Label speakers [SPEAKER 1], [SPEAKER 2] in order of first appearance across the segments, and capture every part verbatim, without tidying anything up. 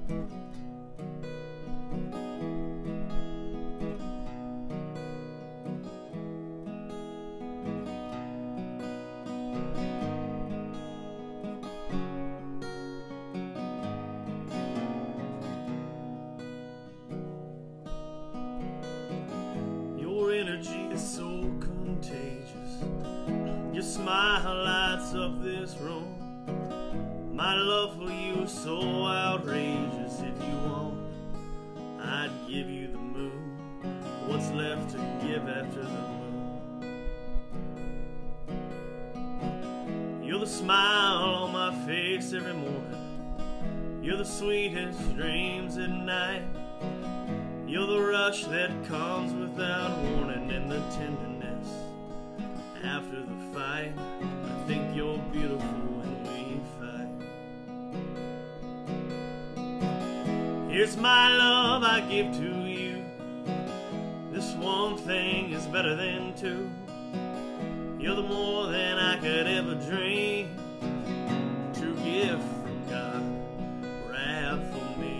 [SPEAKER 1] Your energy is so contagious. Your smile lights up this room. My love for you is so outrageous. If you want, I'd give you the moon. What's left to give after the moon? You're the smile on my face every morning. You're the sweetest dreams at night. You're the rush that comes without warning, and the tenderness after the fight. I think you're beautiful when we fight. Here's my love I give to you. This one thing is better than two. You're the more than I could ever dream. True gift from God, wrapped for me.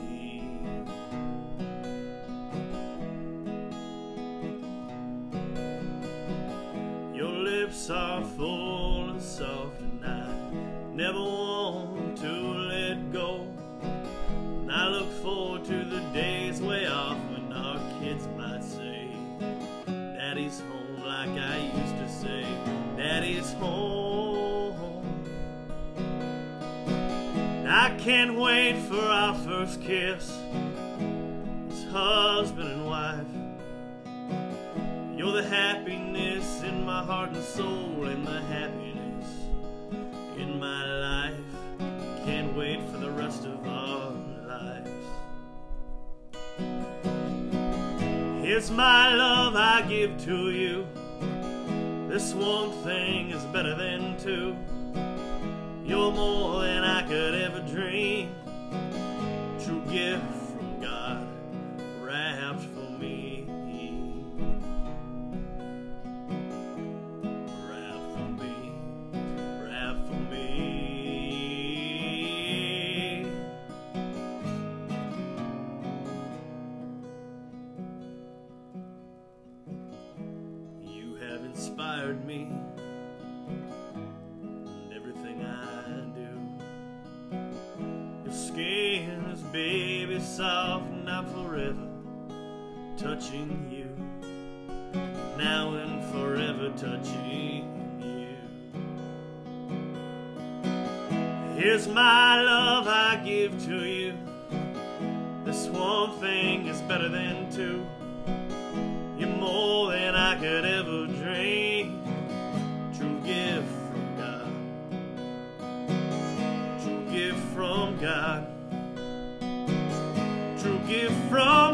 [SPEAKER 1] Your lips are full and soft, and I never want to let go. And I look forward to the days way off when our kids might say, Daddy's home, like I used to say, Daddy's home. I can't wait for our first kiss as husband and wife. You're the happiness in my heart and soul, and the happiness in my life. Can't wait for the rest of our lives. Here's my love I give to you. This one thing is better than two. You're more than I could ever dream. True gift from God, wrapped for me. Inspired me and everything I do. Your skin is baby soft, and I'm forever touching you. Now and forever touching you. Here's my love I give to you. This one thing is better than two. You're more than I could ever dream. True gift from God. True gift from God. True gift from